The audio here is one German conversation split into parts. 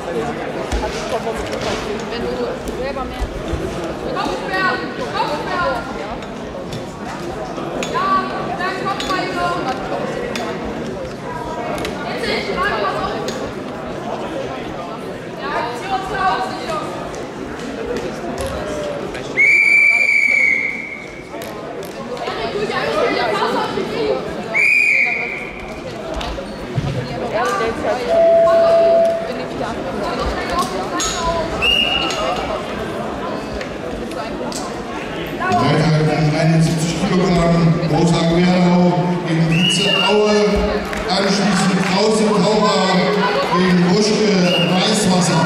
Wenn du selber mehr... Kopfbär! Ja, der Kopf weiter! Jetzt nicht, pass auf! Ja, Aktionsraum, sicher! Erik, du dich einstellen, pass auf die Knie! Ja, pass auf! Weiter 71 Kilogramm, Großer Wernau gegen Vize Aue, anschließend Krause Taucher gegen Buschke Weißwasser.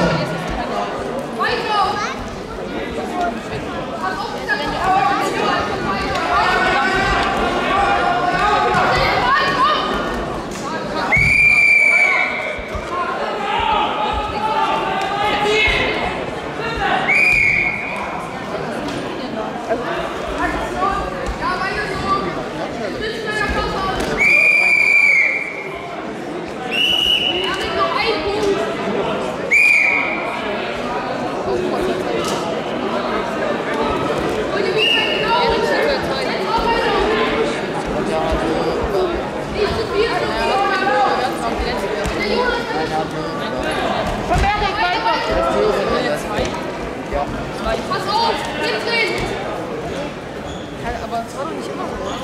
Pass auf! Hinten! Aber es war doch nicht immer so.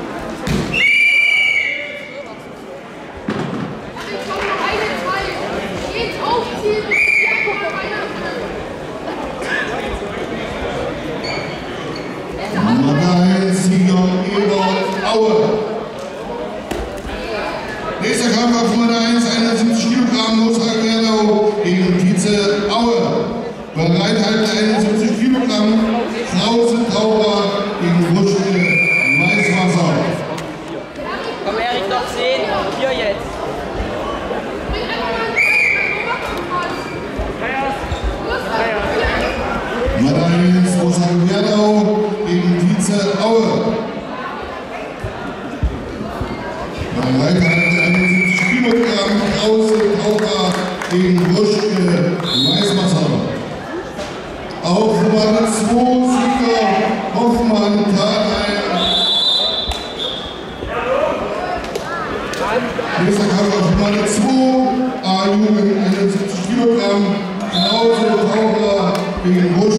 Ich komme noch eine, zwei. Geht's aufziehen! Ja, guck mal weiter! Nummer 1, Sieger Ebert Aue. Nächster Kampf auf Nummer 1, 71 Kilogramm, Großer Wernau gegen Vize Aue. Bereithalten 71 Kilogramm, Krause Taucher gegen Buschke Weißwasser. Komm Erik, noch 10, hier jetzt. Nummer 1, Großer Wernau gegen Vize Aue. Bereithalten 71 Kilogramm, Krause Taucher gegen Buschke Weißwasser. Auf Nummer 2, Sieger Hoffmann Thalheim. Nächster Kampf auf Nummer 2, A-Jugend 71 Kilogramm, Krause Taucher gegen Buschke.